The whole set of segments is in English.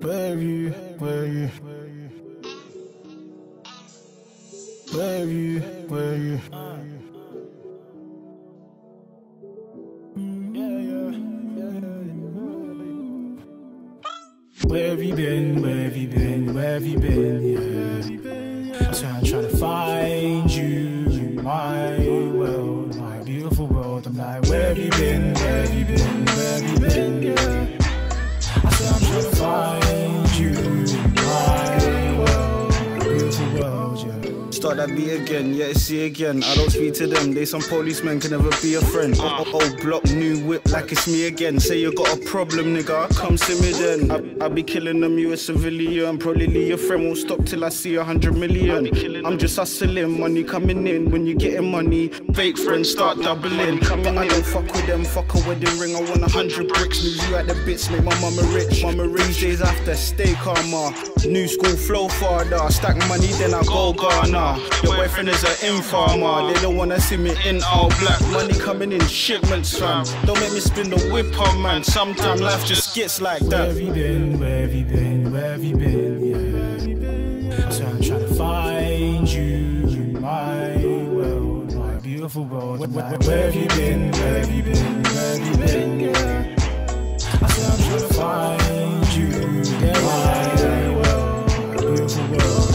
Where have you, where have you, where have you, where have you? Where have you been, where have you been, where have you been, yeah. So I'm trying to find you in my world, my beautiful world. I'm like, where have you been, where have you been, where have you been, yeah. I said I'm trying to find you in my world, my beautiful world, yeah. Start that beat again, yeah, see again. I don't speak to them, they some policemen can never be a friend. Old block, new whip, like it's me again. Say you got a problem, nigga, come see me then. I be killing them, you a civilian. Probably your friend won't stop till I see 100 million. I'm just hustling, money coming in. When you getting money, fake friends start doubling. But I don't fuck with them, fuck a wedding ring. I want 100 bricks, news you at the bits, make my mama rich. Mama rich days after, stay calmer. New school flow farther, stack money then I go Ghana. Your boyfriend is an informer, they don't wanna see me in all black. Money coming in shipments, fam. Don't make me spin the whip on, man. Sometimes life just gets like that. Where have you been, where have you been, where have you been, yeah. So I'm trying to find you in my world, my beautiful world. Where have you been, where have you been, where have you been, yeah. I said I'm trying to find you in my world, my beautiful world.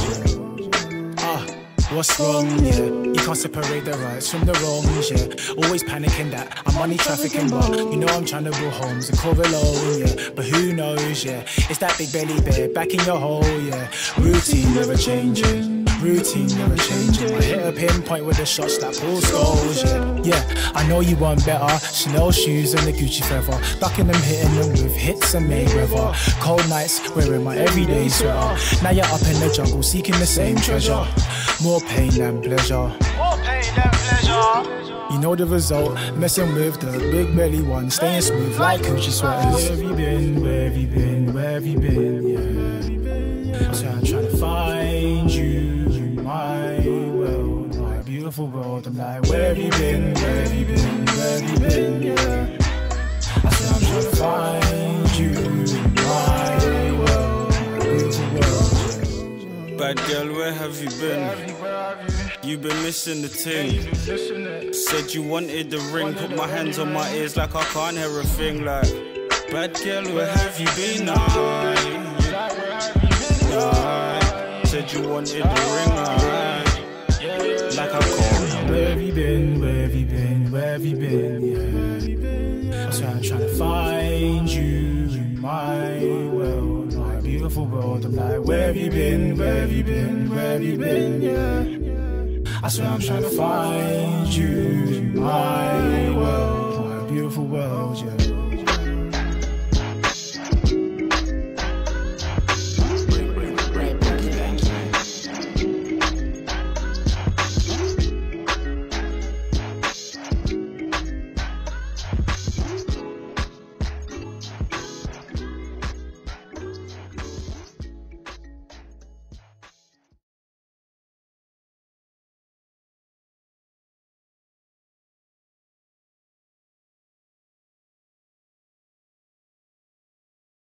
What's wrong, yeah? You can't separate the rights from the wrongs, yeah. Always panicking that I'm money trafficking, but you know I'm trying to build homes and cover low, yeah. But who knows, yeah? It's that big belly bear back in your hole, yeah. Routine never changing, routine never changing. I hit a pinpoint with the shots that pull skulls, yeah. Yeah, I know you want better. Chanel shoes and the Gucci feather, ducking them, hitting them with hits and Mayweather. Cold nights wearing my everyday sweater. Now you're up in the jungle seeking the same treasure. More pain than pleasure. More pain than pleasure. You know the result, messing with the big belly one, staying smooth like Gucci sweaters. Where have you been, where have you been, where have you been, yeah. So I'm trying to find you in my world, my beautiful world. I'm like, where have you been, where have you been, where have you been, yeah. I said I'm trying to find you in my world, my beautiful world. Bad girl, where have you been? You been missing the ting. Said you wanted the ring, put my hands on my ears like I can't hear a thing. Like, bad girl, where have you been? Said you wanted the ring, like I can't. Where have you been, where have you been, where have you been, yeah. So I'm trying to find you in my world, my beautiful world. I'm like, where have you been, where have you been, where have you been, yeah. I swear I'm trying to find you in my world, my beautiful world, yeah.